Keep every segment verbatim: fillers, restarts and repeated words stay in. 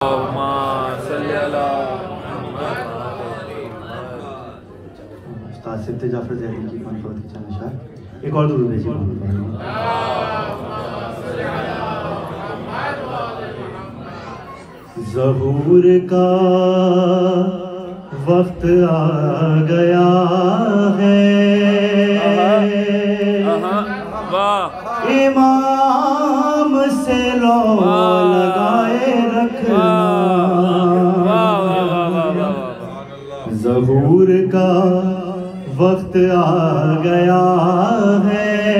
استاد سبت جعفر زیدی کی منفرد کی چند اشار ایک اور درود بھیجی محمد ظہور کا وقت آ گیا ہے امام سے لو لگائے رکھنا ظہور کا وقت آ گیا ہے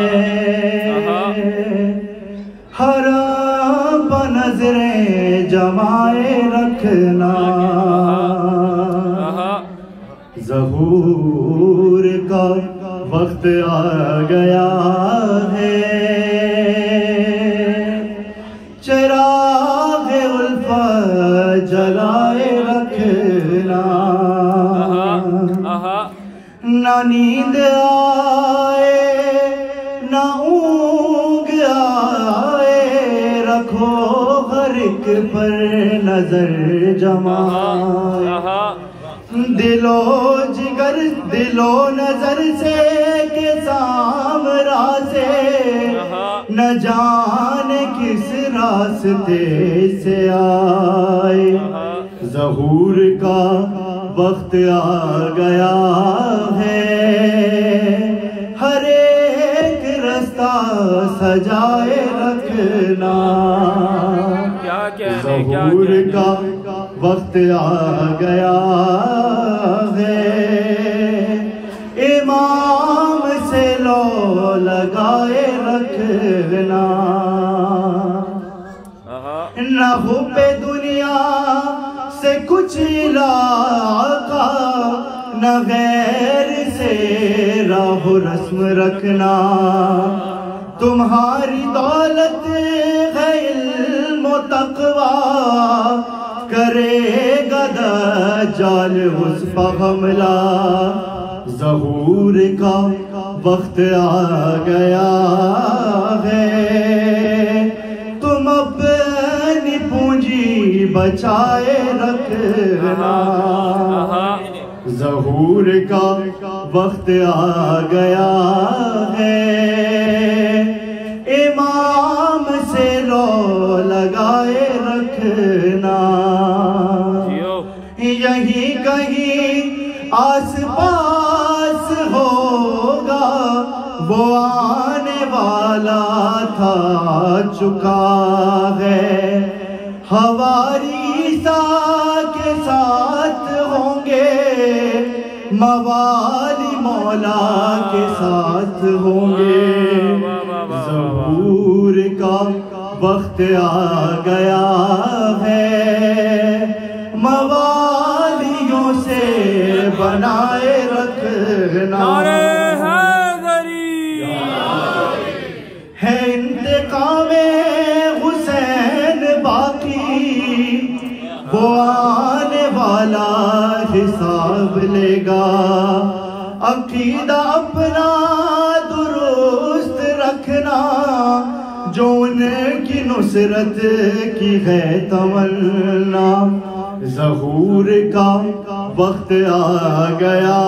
حرام پہ نظریں جمائے رکھنا ظہور کا وقت آ گیا ہے چراغ الفت جلائے رکھنا نہ نیند آئے نہ اونگ آئے رکھو ہر ایک پر نظر جمائے دل و جگر دل و نظر سے کہ سامرا سے نہ جانے کس راستے سے آئے ظہور کا وقت آ گیا ہے ہر ایک رستہ سجائے رکھنا ظہور کا وقت آ گیا ہے امام سے لو لگائے رکھنا نہ حب دنیا سے کچھ علاقہ نہ غیر سے راہ و رسم رکھنا تمہاری دولت ہے علم و تقوی کرے گا دجال اس پہ حملہ ظہور کا وقت آ گیا ہے تم اپنی پونجی بچائے رکھنا ظہور کا وقت آ گیا ہے امام سے لو لگائے رکھنا یہی کہیں آس پاس ہوگا وہ آنے والا تھا چکا ہے حواری عیسیٰ کے ساتھ ہوں گے موالی مولا کے ساتھ ہوں گے ظہور کا وقت آ گیا ہے موالیوں سے بنائے رکھنا ہے انتقام حسین باقی وہ آنے والا حساب لے گا عقیدہ اپنا درست رکھنا جو ان کی نصرت کی ہے تمنا ظہور کا وقت آ گیا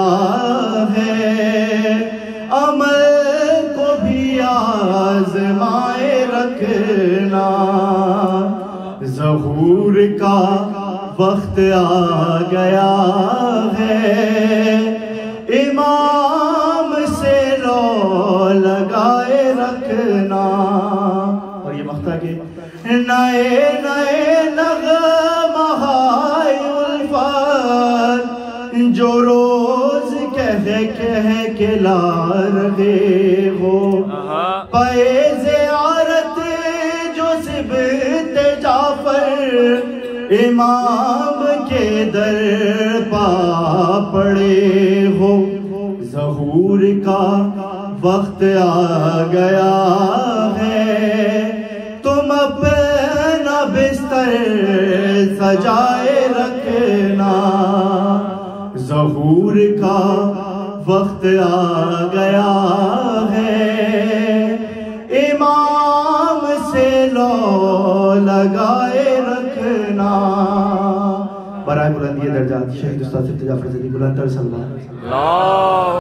ہے عمل کو بھی آزمائے رکھنا ظہور کا وقت آ گیا ہے امام سے لو لگائے رکھنا اور یہ مقطع کہ نئے نئے نغمہائے الفت جو روز کہہ کہہ کے لا رہے ہو پائے زیارت جو سبت جعفر امام کے در پا پڑے ہو ظہور کا وقت آ گیا ہے تم اپنا بستر سجائے رکھنا ظہور کا وقت آ گیا ہے امام سے لو لگائے رکھنا کرنا برائے بلندی درجات شہید استاد صفت جعفر زیدی بلند تر سلوات